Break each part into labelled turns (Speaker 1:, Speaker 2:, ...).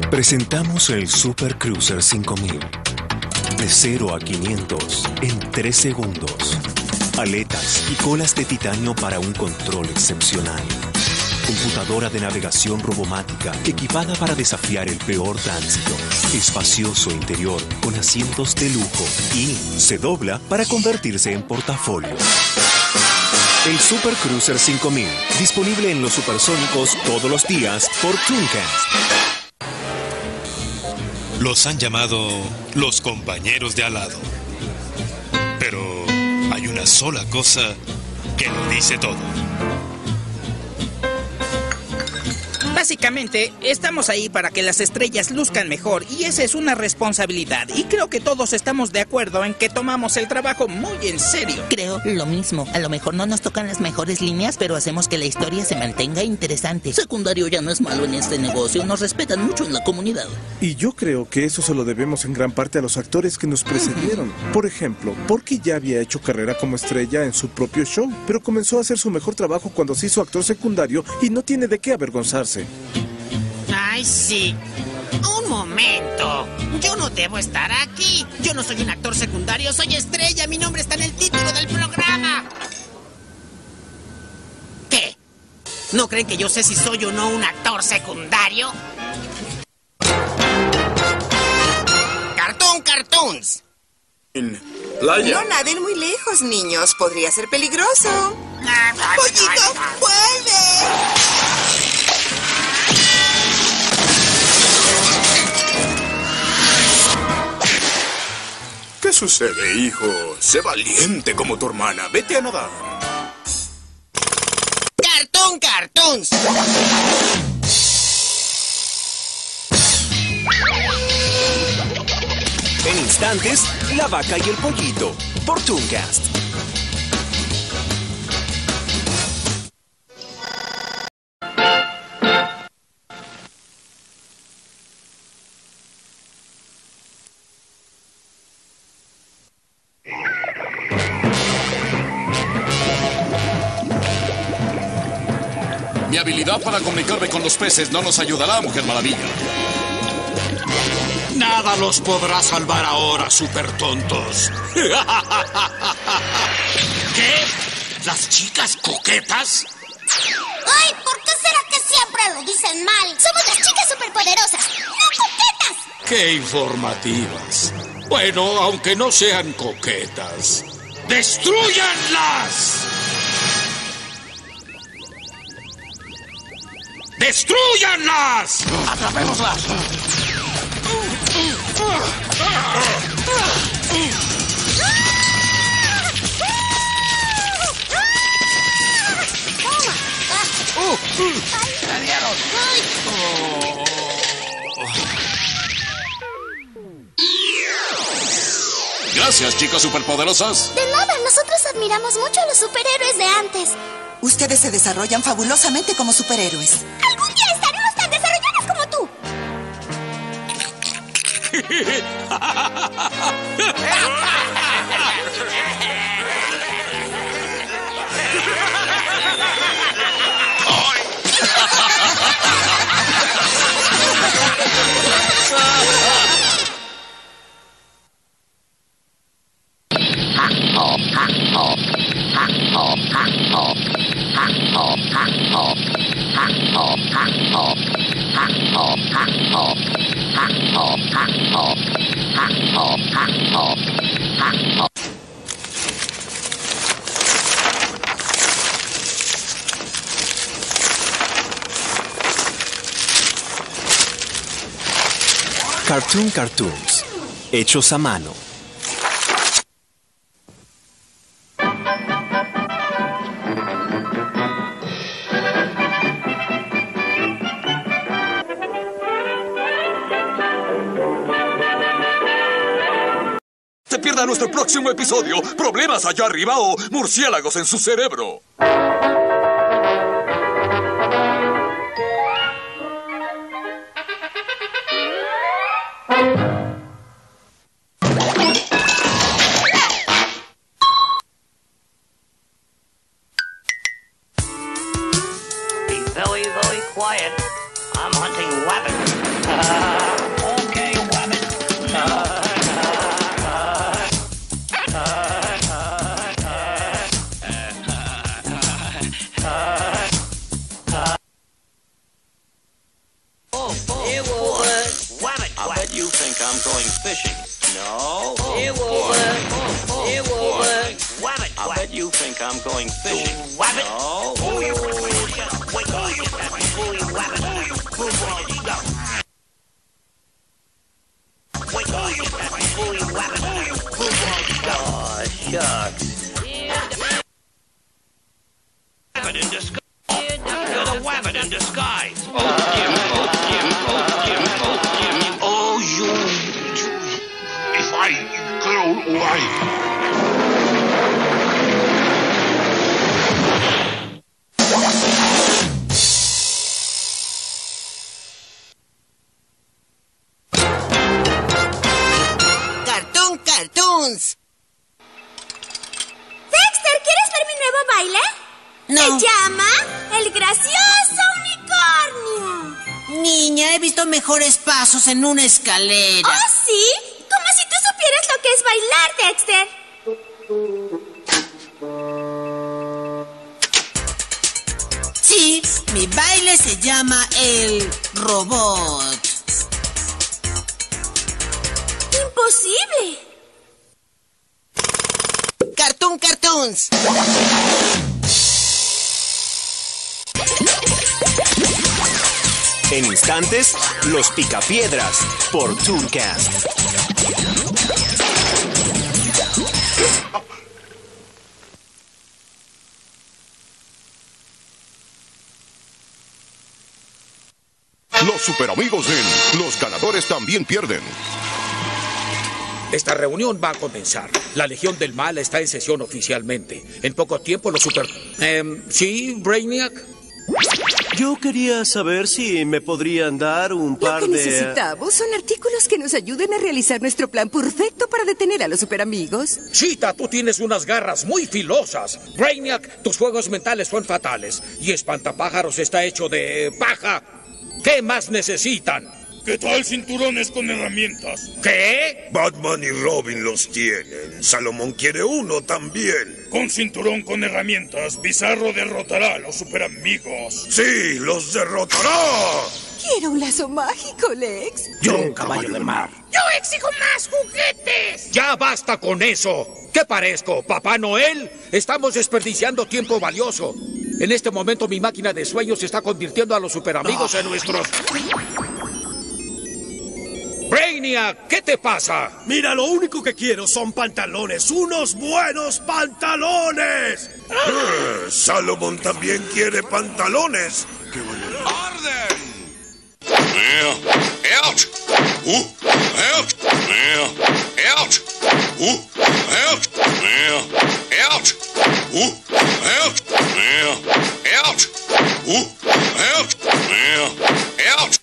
Speaker 1: Presentamos el Super Cruiser 5000. De 0 a 500 en 3 segundos. Aletas y colas de titanio para un control excepcional. Computadora de navegación robomática equipada para desafiar el peor tránsito. Espacioso interior con asientos de lujo y se dobla para convertirse en portafolio. El Super Cruiser 5000, disponible en los supersónicos todos los días por Tooncast.
Speaker 2: Los han llamado los compañeros de al lado. Pero hay una sola cosa que lo dice todo.
Speaker 3: Básicamente, estamos ahí para que las estrellas luzcan mejor y esa es una responsabilidad. Y creo que todos estamos de acuerdo en que tomamos el trabajo muy en serio.
Speaker 4: Creo lo mismo. A lo mejor no nos tocan las mejores líneas, pero hacemos que la historia se mantenga interesante. Secundario ya no es malo en este negocio. Nos respetan mucho en la comunidad.
Speaker 5: Y yo creo que eso se lo debemos en gran parte a los actores que nos precedieron. Por ejemplo, Porky ya había hecho carrera como estrella en su propio show, pero comenzó a hacer su mejor trabajo cuando se hizo actor secundario y no tiene de qué avergonzarse.
Speaker 6: ¡Ay, sí! ¡Un momento! Yo no debo estar aquí. Yo no soy un actor secundario, soy estrella. Mi nombre está en el título del programa. ¿Qué? ¿No creen que yo sé si soy o no un actor secundario? ¡Cartoons!
Speaker 7: No naden muy lejos, niños. Podría ser peligroso. ¡Pollito, vuelve!
Speaker 8: ¿Qué sucede, hijo? Sé valiente como tu hermana. Vete a nadar.
Speaker 6: ¡Cartoons!
Speaker 1: En instantes, La Vaca y el Pollito, por Tooncast.
Speaker 9: Mi habilidad para comunicarme con los peces no nos ayudará, Mujer Maravilla.
Speaker 10: Nada los podrá salvar ahora, super tontos. ¿Qué? ¿Las chicas coquetas?
Speaker 11: ¡Ay! ¿Por qué será que siempre lo dicen mal? Somos las chicas superpoderosas, no coquetas.
Speaker 10: ¡Qué informativas! Bueno, aunque no sean coquetas, ¡destrúyanlas! ¡Destrúyanlas!
Speaker 9: ¡Atrapémoslas! ¡Me dieron! Gracias, chicas superpoderosas.
Speaker 11: De nada, nosotros admiramos mucho a los superhéroes de antes.
Speaker 7: Ustedes se desarrollan fabulosamente como superhéroes.
Speaker 11: Algún día estaremos tan desarrolladas como tú.
Speaker 1: Cartoons, hechos a mano.
Speaker 9: Se pierda nuestro próximo episodio. Problemas allá arriba o murciélagos en su cerebro.
Speaker 12: Be very, very quiet. I'm hunting rabbits. It will work. I bet you think I'm going fishing. No. It will work. It will work. I bet you think I'm going fishing. No. Oh, shucks. Wabbit in disguise. You're the Wabbit in disguise.
Speaker 10: Oh, you. If I go away.
Speaker 6: Cartoons.
Speaker 11: Dexter, ¿quieres ver mi nuevo baile?
Speaker 6: No.
Speaker 11: Se llama El Gracioso Unicornio.
Speaker 6: Niña, he visto mejores pasos en una escalera.
Speaker 11: ¿Oh, sí? Como si tú supieras lo que es bailar, Dexter.
Speaker 6: Sí, mi baile se llama El Robot.
Speaker 11: ¡Imposible!
Speaker 6: Cartoons.
Speaker 1: En instantes, los Picapiedras por Tooncast.
Speaker 13: Los superamigos en Los ganadores también pierden.
Speaker 14: Esta reunión va a comenzar. La Legión del Mal está en sesión oficialmente. En poco tiempo los super... ¿Sí, Brainiac?
Speaker 15: Yo quería saber si me podrían dar un par
Speaker 16: Lo que
Speaker 15: de...
Speaker 16: necesitamos son artículos que nos ayuden a realizar nuestro plan perfecto para detener a los superamigos.
Speaker 14: Cheetah, tú tienes unas garras muy filosas. Brainiac, tus juegos mentales son fatales. Y Espantapájaros está hecho de paja. ¿Qué más necesitan?
Speaker 17: ¿Qué tal cinturones con herramientas?
Speaker 14: ¿Qué?
Speaker 18: Batman y Robin los tienen. Salomón quiere uno también.
Speaker 17: Con cinturón con herramientas, Bizarro derrotará a los superamigos.
Speaker 18: ¡Sí, los derrotará!
Speaker 16: Quiero un lazo mágico, Lex.
Speaker 14: Yo un caballo de mar.
Speaker 11: ¡Yo exijo más juguetes!
Speaker 14: ¡Ya basta con eso! ¿Qué parezco, Papá Noel? Estamos desperdiciando tiempo valioso. En este momento mi máquina de sueños está convirtiendo a los superamigos en nuestros... Brainiac, ¿qué te pasa?
Speaker 15: Mira, lo único que quiero son pantalones, unos buenos pantalones.
Speaker 18: Salomón también quiere pantalones.
Speaker 10: ¡Orden! Out! Out! Out! Out! Out! Out! Out!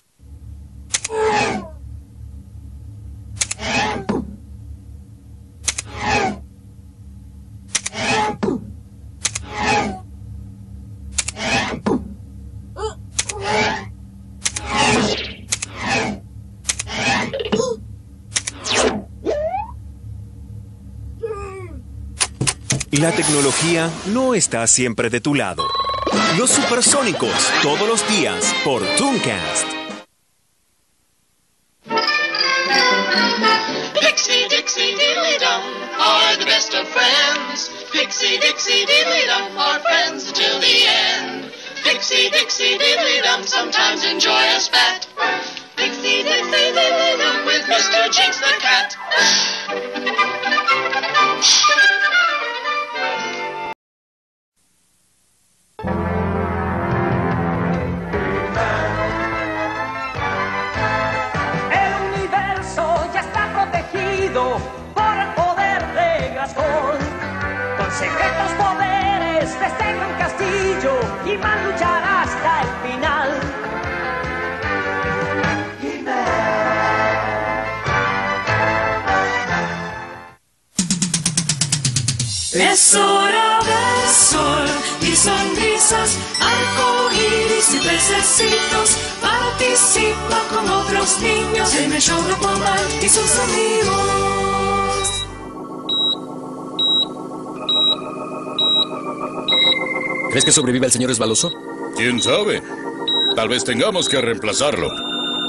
Speaker 1: La tecnología no está siempre de tu lado. Los Supersónicos, todos los días por Tooncast.
Speaker 19: Pixie, Dixie, diddly dum are the best of friends. Pixie, Dixie, diddly dum are friends till the end. Pixie, Dixie, diddly dum sometimes enjoy a spat. Pixie, Dixie, diddly dum with Mr. Jinx the cat.
Speaker 20: Por el poder de Graskol. Con secretos poderes desde el gran castillo y van a luchar hasta el final.
Speaker 19: Es hora de sol y sonrisas, arcoíris y pececitos. Participa con otros niños en el show de Aquaman y sus amigos.
Speaker 21: ¿Crees que sobrevive el señor Esbaloso?
Speaker 22: ¿Quién sabe? Tal vez tengamos que reemplazarlo.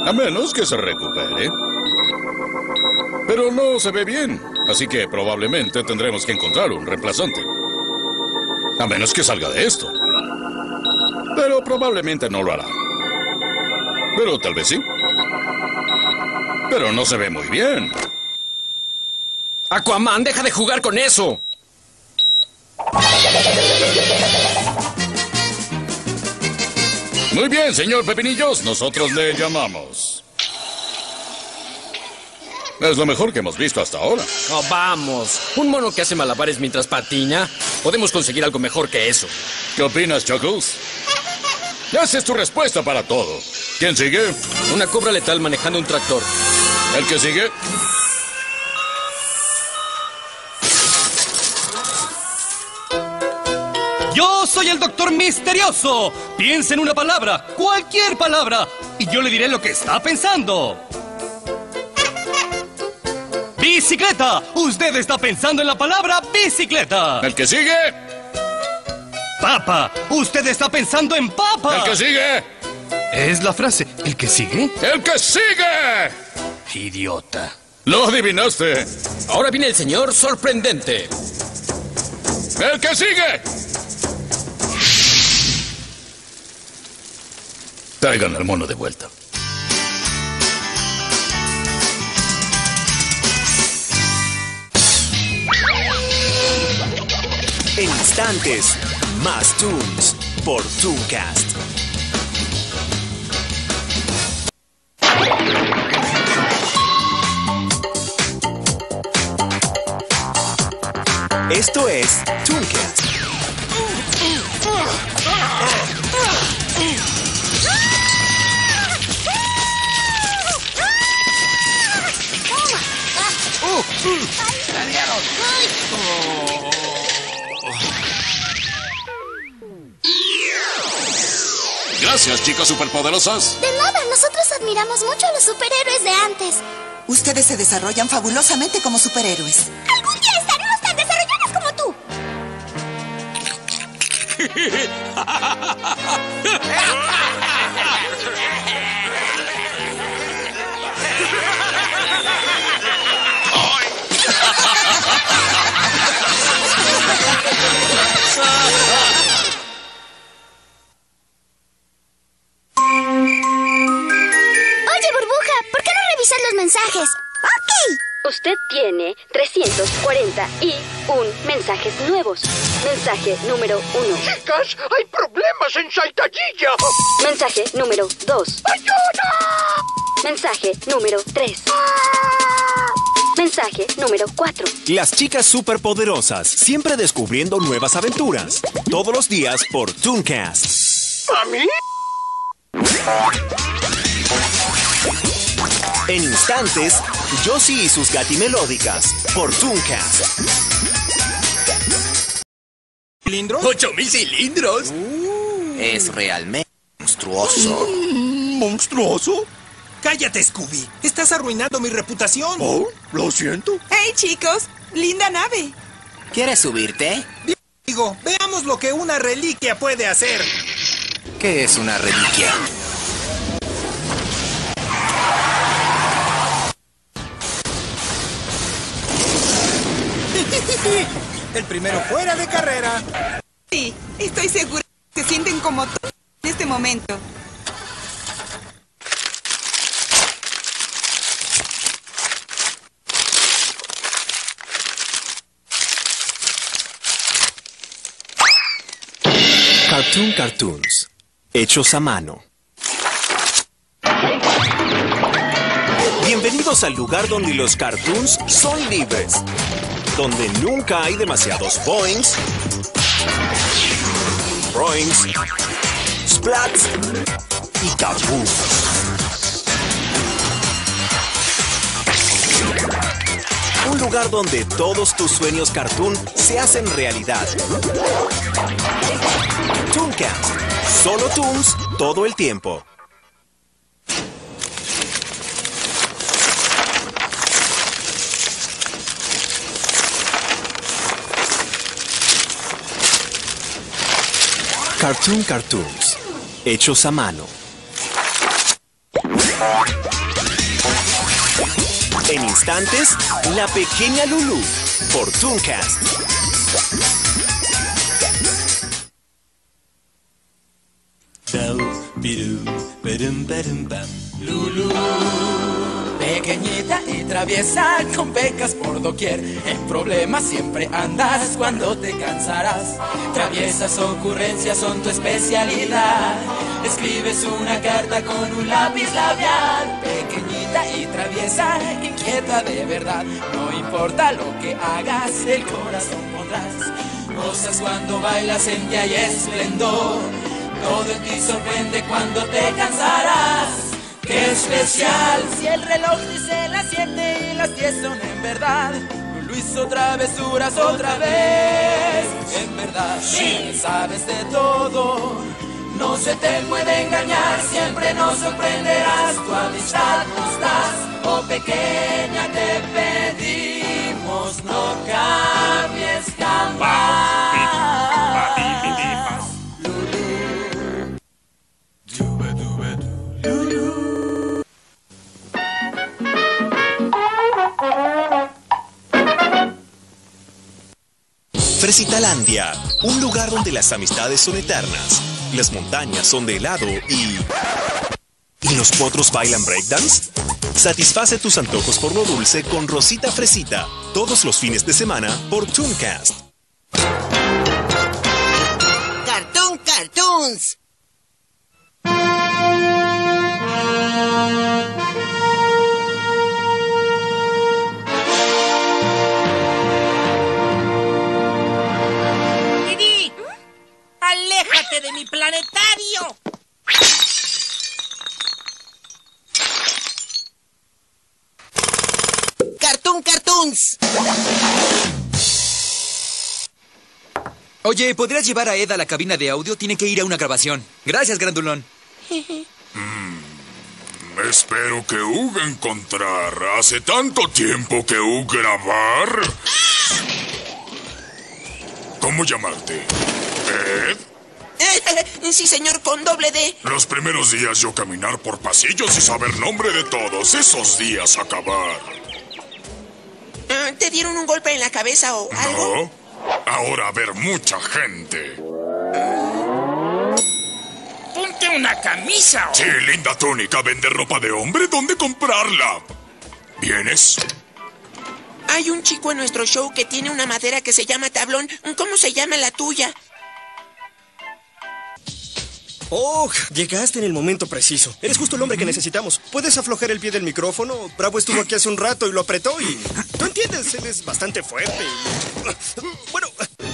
Speaker 21: A menos que se recupere. Pero no se ve bien, así que probablemente tendremos que encontrar un reemplazante. A menos que salga de esto. Pero probablemente no lo hará. Pero tal vez sí. Pero no se ve muy bien.
Speaker 22: Aquaman, deja de jugar con eso.
Speaker 21: Muy bien, señor Pepinillos, nosotros le llamamos. Es lo mejor que hemos visto hasta ahora.
Speaker 22: Oh, vamos. Un mono que hace malabares mientras patina. Podemos conseguir algo mejor que eso.
Speaker 21: ¿Qué opinas, Chuckles? Esa es tu respuesta para todo. ¿Quién sigue?
Speaker 22: Una cobra letal manejando un tractor.
Speaker 21: ¿El que sigue?
Speaker 23: Yo soy el Doctor Misterioso. Piensa en una palabra, cualquier palabra, y yo le diré lo que está pensando. ¡Bicicleta! Usted está pensando en la palabra bicicleta.
Speaker 21: ¿El que sigue?
Speaker 23: Papa. Usted está pensando en papa.
Speaker 21: ¿El que sigue?
Speaker 23: Es la frase. ¿El que sigue?
Speaker 21: ¡El que sigue!
Speaker 23: Idiota.
Speaker 21: Lo adivinaste.
Speaker 22: Ahora viene el señor sorprendente.
Speaker 21: ¡El que sigue! Traigan al mono de vuelta.
Speaker 1: En instantes, más Toons por Tooncast. Esto es Tooncast.
Speaker 10: Gracias, chicas superpoderosas.
Speaker 11: De nada, nosotros admiramos mucho a los superhéroes de antes.
Speaker 7: Ustedes se desarrollan fabulosamente como superhéroes.
Speaker 11: Algún día estaremos tan desarrollados como tú. Oye, Burbuja, ¿por qué no revisas los mensajes? ¡Ok!
Speaker 24: Usted tiene 341 mensajes nuevos. Mensaje número 1.
Speaker 10: Chicas, hay problemas en Saltadilla.
Speaker 24: Mensaje número 2.
Speaker 10: ¡Ayuda!
Speaker 24: Mensaje número 3. Mensaje número 4.
Speaker 1: Las chicas superpoderosas, siempre descubriendo nuevas aventuras. Todos los días por Tooncast.
Speaker 10: ¿A mí?
Speaker 1: En instantes, Josie y sus gatimelódicas por Tooncast.
Speaker 25: ¿Cilindros?
Speaker 22: 8000 cilindros.
Speaker 25: Es realmente monstruoso.
Speaker 15: ¿Monstruoso?
Speaker 25: Cállate, Scooby. Estás arruinando mi reputación.
Speaker 15: Oh, lo siento.
Speaker 16: ¡Hey, chicos! ¡Linda nave!
Speaker 25: ¿Quieres subirte? Digo, veamos lo que una reliquia puede hacer. ¿Qué es una reliquia? El primero fuera de carrera.
Speaker 16: Sí, estoy segura que se sienten como todos en este momento.
Speaker 1: Cartoons, hechos a mano. Bienvenidos al lugar donde los cartoons son libres, donde nunca hay demasiados boings, broings, splats y kabooms. Un lugar donde todos tus sueños cartoon se hacen realidad. Tooncast. Solo Toons todo el tiempo. Cartoons. Hechos a mano. En instantes, la pequeña Lulu por Tooncast.
Speaker 2: Lulu, pequeñita y traviesa, con pecas por doquier. En problemas siempre andas, cuando te cansarás. Traviesas ocurrencias son tu especialidad. Escribes una carta con un lápiz labial. Pequeñita y traviesa, inquieta de verdad. No importa lo que hagas, el corazón pondrás. Gozas cuando bailas en que hay esplendor. Todo en ti sorprende cuando te cansarás. ¡Qué especial! Si el reloj dice las 7 y las 10 son en verdad. Lulu hizo travesuras otra vez. En verdad, sí, sabes de todo. No se te puede engañar, siempre nos sorprenderás. Tu amistad nos das, oh pequeña, te pedimos, no cambies jamás.
Speaker 1: Fresitalandia, un lugar donde las amistades son eternas, las montañas son de helado y los potros bailan breakdance. Satisface tus antojos por lo dulce con Rosita Fresita, todos los fines de semana por Tooncast.
Speaker 6: Cartoon Cartoons.
Speaker 3: ¡Aléjate de mi planetario!
Speaker 6: ¡Cartoon Cartoons!
Speaker 4: Oye, ¿podrías llevar a Ed a la cabina de audio? Tiene que ir a una grabación. Gracias, grandulón.
Speaker 17: Espero que Hugh encontrar. Hace tanto tiempo que Hugh grabar. ¿Cómo llamarte? ¿Ed?
Speaker 6: Sí, señor, con doble D.
Speaker 17: Los primeros días yo caminar por pasillos y saber nombre de todos. Esos días acabar.
Speaker 6: ¿Te dieron un golpe en la cabeza o algo?
Speaker 17: No. Ahora ver mucha gente.
Speaker 3: ¡Ponte una camisa!
Speaker 17: Sí, linda túnica. ¿Vende ropa de hombre? ¿Dónde comprarla? ¿Vienes?
Speaker 6: Hay un chico en nuestro show que tiene una madera que se llama tablón. ¿Cómo se llama la tuya?
Speaker 5: Oh, llegaste en el momento preciso. Eres justo el hombre que necesitamos. ¿Puedes aflojar el pie del micrófono? Bravo estuvo aquí hace un rato y lo apretó y... ¿Tú entiendes? Él es bastante fuerte. Bueno...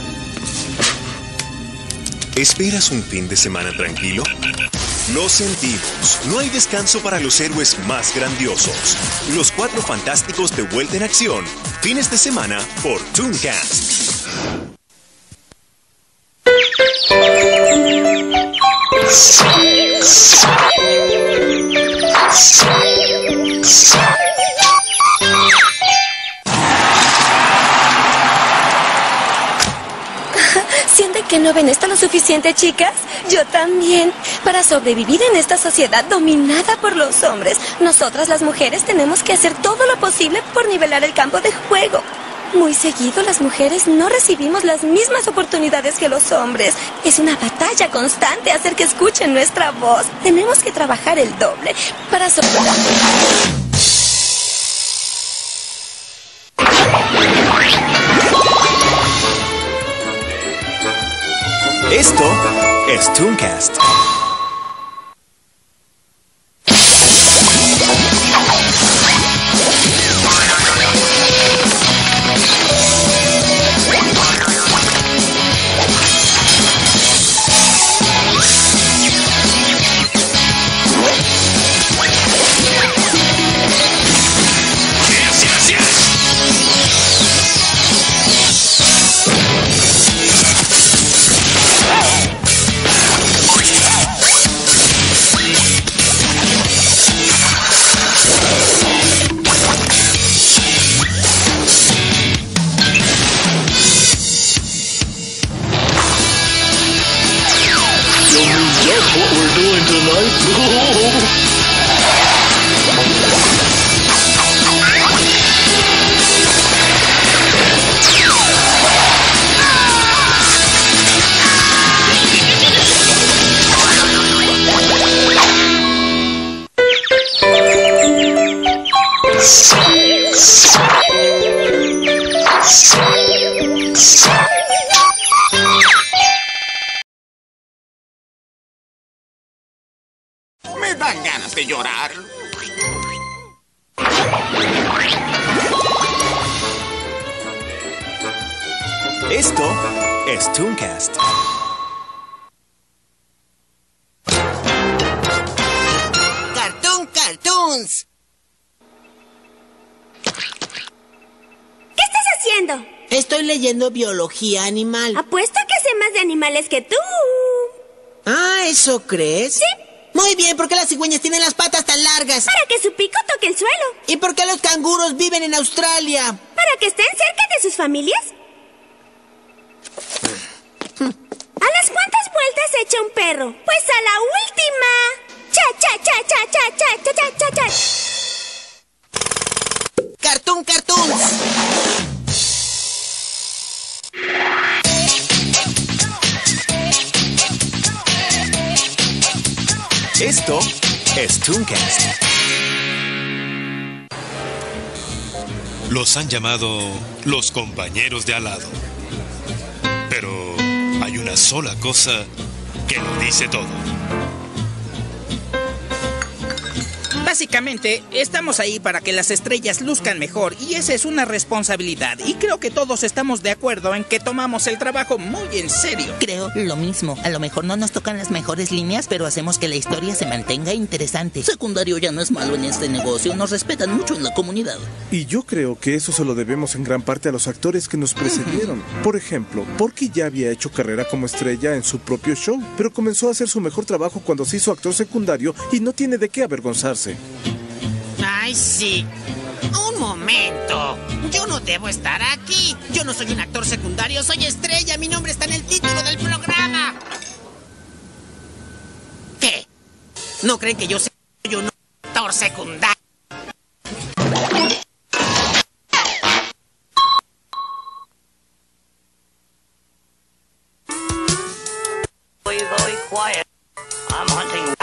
Speaker 1: ¿Esperas un fin de semana tranquilo? Lo sentimos. No hay descanso para los héroes más grandiosos. Los Cuatro Fantásticos de vuelta en acción. Fines de semana por Tooncast.
Speaker 24: ¿Sienten que no ven esto lo suficiente, chicas? Yo también. Para sobrevivir en esta sociedad dominada por los hombres, nosotras las mujeres tenemos que hacer todo lo posible por nivelar el campo de juego. Muy seguido las mujeres no recibimos las mismas oportunidades que los hombres. Es una batalla constante hacer que escuchen nuestra voz. Tenemos que trabajar el doble para
Speaker 1: Esto es Tooncast.
Speaker 19: What we're doing tonight?
Speaker 10: Me dan ganas de llorar.
Speaker 1: Esto es Tooncast.
Speaker 6: Cartoons.
Speaker 24: ¿Qué estás haciendo?
Speaker 6: Estoy leyendo biología animal.
Speaker 24: Apuesto que sé más de animales que tú.
Speaker 6: Ah, ¿eso crees?
Speaker 24: Sí.
Speaker 6: Muy bien, ¿por qué las cigüeñas tienen las patas tan largas?
Speaker 24: Para que su pico toque el suelo.
Speaker 6: ¿Y por qué los canguros viven en Australia?
Speaker 24: Para que estén cerca de sus familias. ¿A las cuántas vueltas echa un perro? Pues a la última. Cha, cha, cha, cha, cha, cha, cha, cha, cha, cha.
Speaker 6: Cartoons.
Speaker 1: Esto es Tooncast.
Speaker 8: Los han llamado los compañeros de al lado. Pero hay una sola cosa que lo dice todo.
Speaker 3: Básicamente, estamos ahí para que las estrellas luzcan mejor y esa es una responsabilidad. Y creo que todos estamos de acuerdo en que tomamos el trabajo muy en serio.
Speaker 9: Creo lo mismo. A lo mejor no nos tocan las mejores líneas, pero hacemos que la historia se mantenga interesante. Secundario ya no es malo en este negocio. Nos respetan mucho en la comunidad.
Speaker 12: Y yo creo que eso se lo debemos en gran parte a los actores que nos precedieron. Por ejemplo, Porky ya había hecho carrera como estrella en su propio show, pero comenzó a hacer su mejor trabajo cuando se hizo actor secundario y no tiene de qué avergonzarse.
Speaker 6: Ay, sí. Un momento. Yo no debo estar aquí. Yo no soy un actor secundario, soy estrella. Mi nombre está en el título del programa. ¿Qué? ¿No creen que yo soy un actor secundario?
Speaker 20: Very quiet. I'm hunting.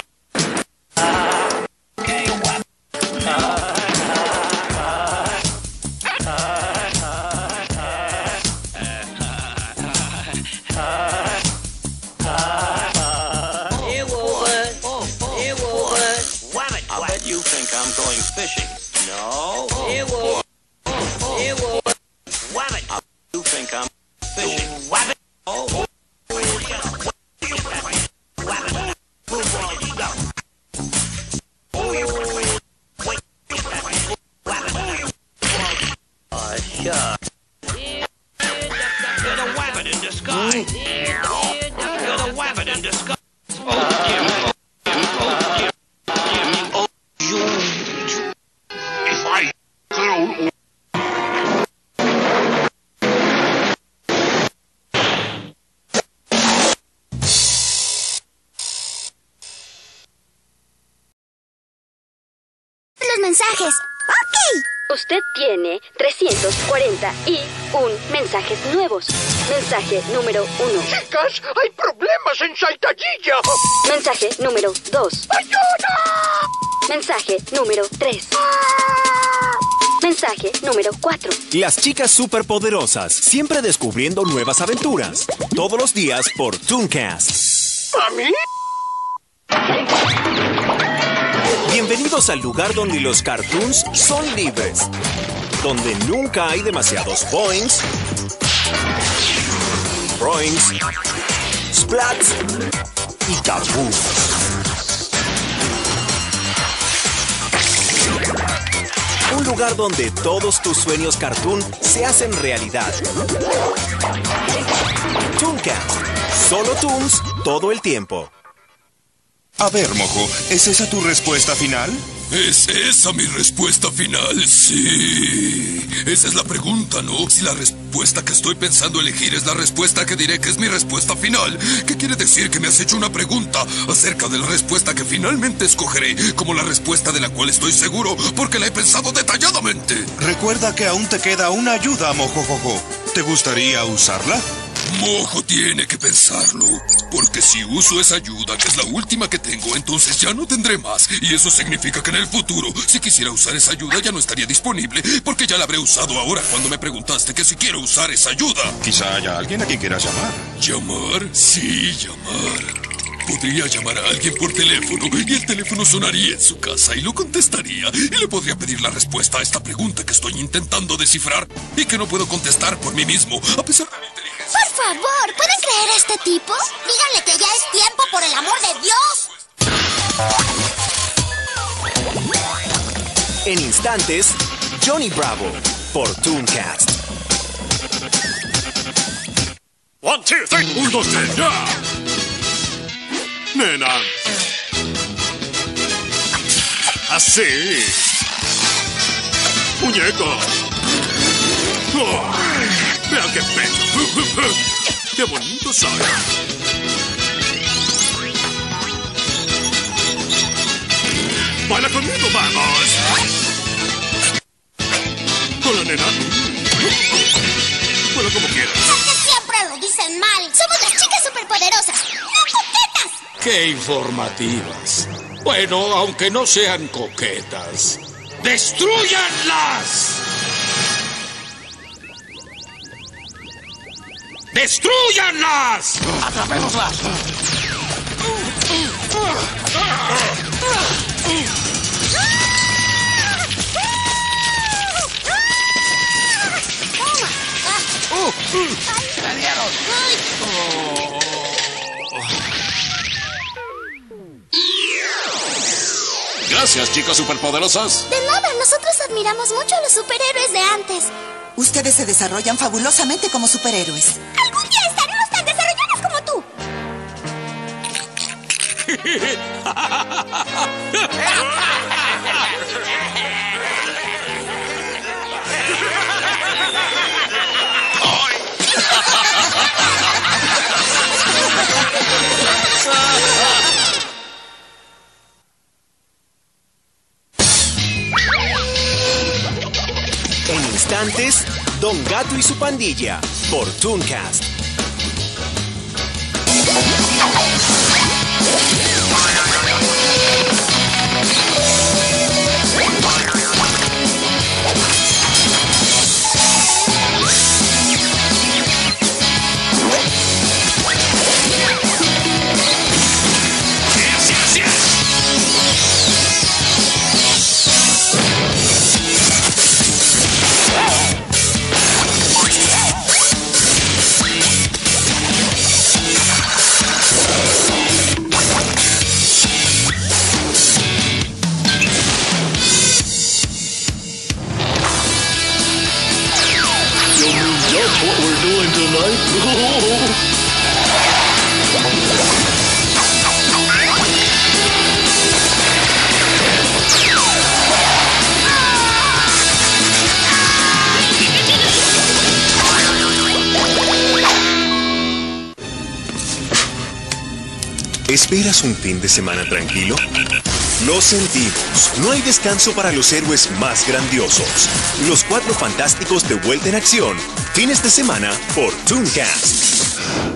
Speaker 11: Mensajes. ¡Ok!
Speaker 24: Usted tiene 341 mensajes nuevos. Mensaje número 1.
Speaker 10: Chicas, hay problemas en Saltadilla.
Speaker 24: Mensaje número 2.
Speaker 10: ¡Ayuda!
Speaker 24: Mensaje número 3. Mensaje número 4.
Speaker 1: Las chicas superpoderosas, siempre descubriendo nuevas aventuras. Todos los días por Tooncast.
Speaker 10: ¿A mí?
Speaker 1: Bienvenidos al lugar donde los cartoons son libres. Donde nunca hay demasiados boings, broings, splats y kaboom. Un lugar donde todos tus sueños cartoon se hacen realidad. Tooncast. Solo toons todo el tiempo.
Speaker 13: A ver, Mojo, ¿es esa tu respuesta final?
Speaker 17: ¿Es esa mi respuesta final? Sí. Esa es la pregunta, ¿no? Si la respuesta que estoy pensando elegir es la respuesta que diré que es mi respuesta final. ¿Qué quiere decir que me has hecho una pregunta acerca de la respuesta que finalmente escogeré como la respuesta de la cual estoy seguro porque la he pensado detalladamente?
Speaker 13: Recuerda que aún te queda una ayuda, Mojojojo. ¿Te gustaría usarla?
Speaker 17: Mojo tiene que pensarlo. Porque si uso esa ayuda, que es la última que tengo, entonces ya no tendré más. Y eso significa que en el futuro, si quisiera usar esa ayuda, ya no estaría disponible. Porque ya la habré usado ahora cuando me preguntaste que si quiero usar esa ayuda.
Speaker 10: Quizá haya alguien a quien quieras llamar.
Speaker 17: ¿Llamar? Sí, llamar. Podría llamar a alguien por teléfono y el teléfono sonaría en su casa y lo contestaría. Y le podría pedir la respuesta a esta pregunta que estoy intentando descifrar y que no puedo contestar por mí mismo, a pesar de mi inteligencia.
Speaker 11: Por favor, ¿pueden creer a este tipo? Díganle que ya es tiempo, por el amor de Dios.
Speaker 1: En instantes, Johnny Bravo por Tooncast.
Speaker 15: 1, 2, 3. 1, 2, 3, ya. Nena. Así. Muñeco. Oh, vean qué pecho. Qué bonito soy. Baila conmigo, vamos. Hola, nena. Bueno, como quieras.
Speaker 11: Porque siempre lo dicen mal. Somos las chicas superpoderosas, no coquetas.
Speaker 10: ¡Qué informativas! Bueno, aunque no sean coquetas, ¡destrúyanlas! ¡Destrúyanlas! ¡Atrapémoslas!
Speaker 11: ¡Me dieron!
Speaker 10: Gracias, chicas superpoderosas.
Speaker 11: De nada, nosotros admiramos mucho a los superhéroes de antes.
Speaker 7: Ustedes se desarrollan fabulosamente como superhéroes.
Speaker 11: Algún día estaremos tan desarrollados como tú.
Speaker 1: En instantes, Don Gato y su pandilla por Tooncast.
Speaker 15: What we're doing tonight?
Speaker 1: ¿Esperas un fin de semana tranquilo? Lo sentimos. No hay descanso para los héroes más grandiosos. Los Cuatro Fantásticos de vuelta en acción. Fines de semana por Tooncast.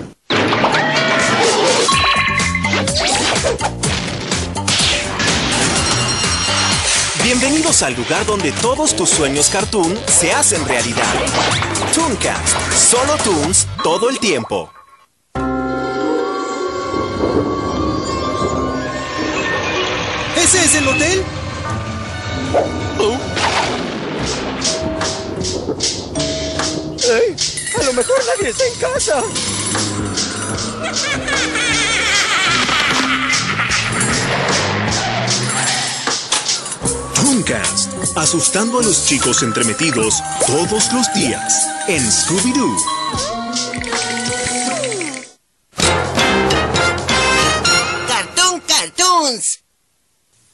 Speaker 1: Bienvenidos al lugar donde todos tus sueños cartoon se hacen realidad. Tooncast. Solo Toons todo el tiempo.
Speaker 5: ¿Ese es el hotel? ¡Ey! A lo mejor nadie está en casa.
Speaker 1: Tooncast. Asustando a los chicos entremetidos todos los días en Scooby-Doo.
Speaker 6: Cartoons.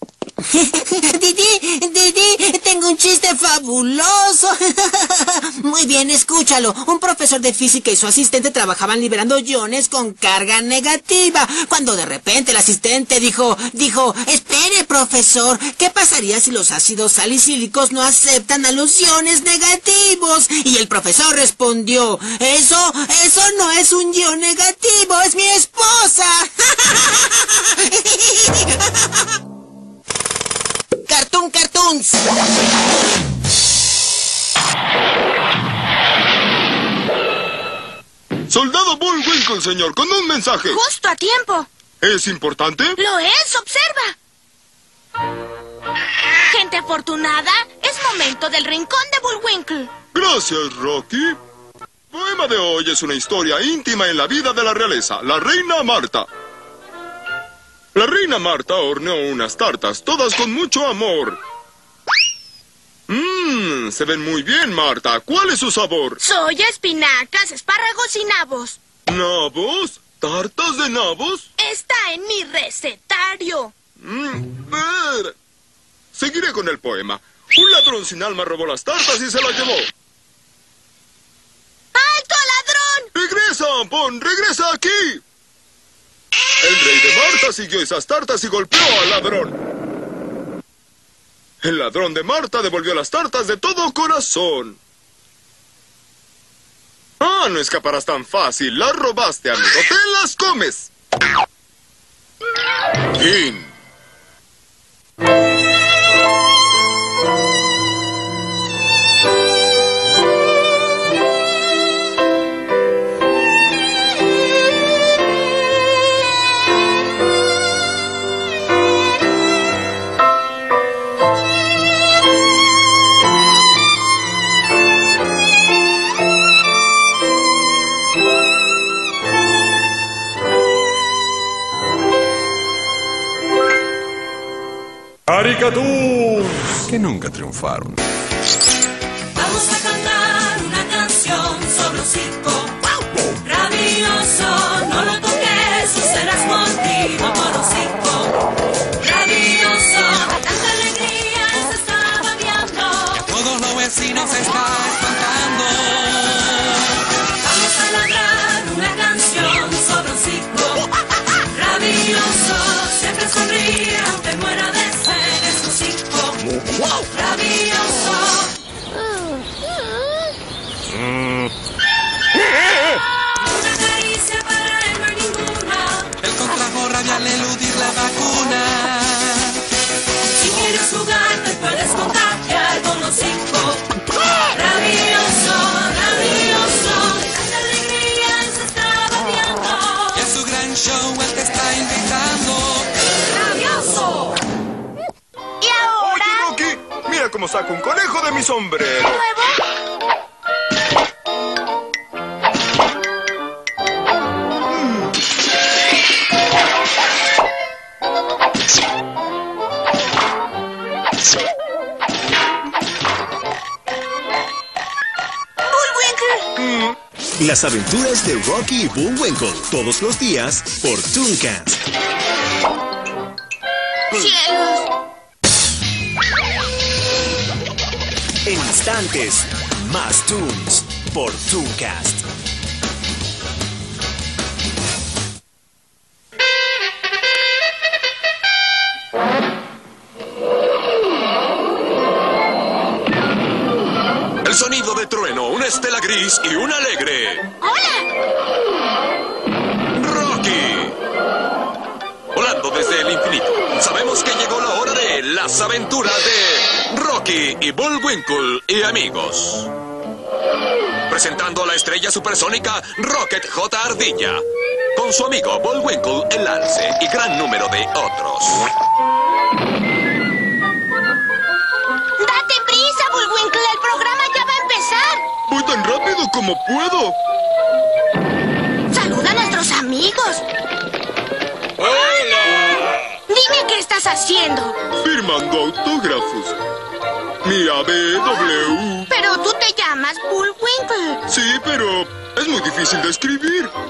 Speaker 6: Didi, tengo un chiste fabuloso. Muy bien, escúchalo. Un profesor de física y su asistente trabajaban liberando iones con carga negativa. Cuando de repente el asistente dijo, espere, profesor, ¿qué pasaría si los ácidos salicílicos no aceptan a los iones negativos? Y el profesor respondió, eso no es un ion negativo, es mi esposa. Cartoons.
Speaker 14: Soldado Bullwinkle, señor, con un mensaje.
Speaker 11: Justo a tiempo.
Speaker 14: ¿Es importante?
Speaker 11: Lo es, observa. Gente afortunada, es momento del rincón de Bullwinkle.
Speaker 14: Gracias, Rocky. El poema de hoy es una historia íntima en la vida de la realeza, la reina Marta. La reina Marta horneó unas tartas, todas con mucho amor. Se ven muy bien, Marta. ¿Cuál es su sabor?
Speaker 11: Soya, espinacas, espárragos y nabos.
Speaker 14: ¿Nabos? ¿Tartas de nabos?
Speaker 11: Está en mi recetario.
Speaker 14: Seguiré con el poema. Un ladrón sin alma robó las tartas y se las llevó.
Speaker 11: ¡Alto, ladrón!
Speaker 14: ¡Regresa, Ampón! ¡Regresa aquí! El rey de Marta siguió esas tartas y golpeó al ladrón. El ladrón de Marta devolvió las tartas de todo corazón. No escaparás tan fácil. Las robaste, amigo. ¡Te las comes! Fin.
Speaker 18: Caricaturas que nunca triunfaron.
Speaker 21: Vamos a cantar una canción sobre un circo rabioso. No lo toques o serás mordido por un circo rabioso. Tanta alegría se está babeando.
Speaker 2: Todos los vecinos se están espantando.
Speaker 21: Vamos a ladrar una canción sobre un circo rabioso. Siempre sonríe aunque muera de sed. Es un circo rabioso. Una caricia para él no hay ninguna.
Speaker 2: Él contrajo rabia al eludir la vacuna.
Speaker 21: Si quieres jugar te puedes contagiar con los cinco. Rabioso, rabioso. Tanta alegría se está babeando.
Speaker 2: Y es su gran show el que está invitando.
Speaker 21: Rabioso.
Speaker 11: ¿Y ahora?
Speaker 14: Oye, Rocky, mira cómo saco un conejo de mi sombrero.
Speaker 11: ¿Nuevo?
Speaker 1: Las aventuras de Rocky y Bullwinkle, todos los días por Tooncast.
Speaker 11: ¡Cielos!
Speaker 1: En instantes, más Toons por Tooncast.
Speaker 10: El sonido de trueno, una estela gris y un alegre.
Speaker 11: ¡Hola!
Speaker 10: Rocky. Volando desde el infinito. Sabemos que llegó la hora de las aventuras de Rocky y Bullwinkle y amigos. Presentando a la estrella supersónica Rocket J. Ardilla. Con su amigo Bullwinkle el alce y gran número de otros.
Speaker 11: ¡Date prisa, Bullwinkle! ¡El programa ya va a empezar!
Speaker 14: Voy tan rápido como puedo.
Speaker 11: ¡Saluda a nuestros amigos!
Speaker 14: ¡Hola!
Speaker 11: Dime qué estás haciendo.
Speaker 14: Firmando autógrafos. Mi ABW.
Speaker 11: Pero tú te llamas Bullwinkle.
Speaker 14: Sí, pero es muy difícil de escribir.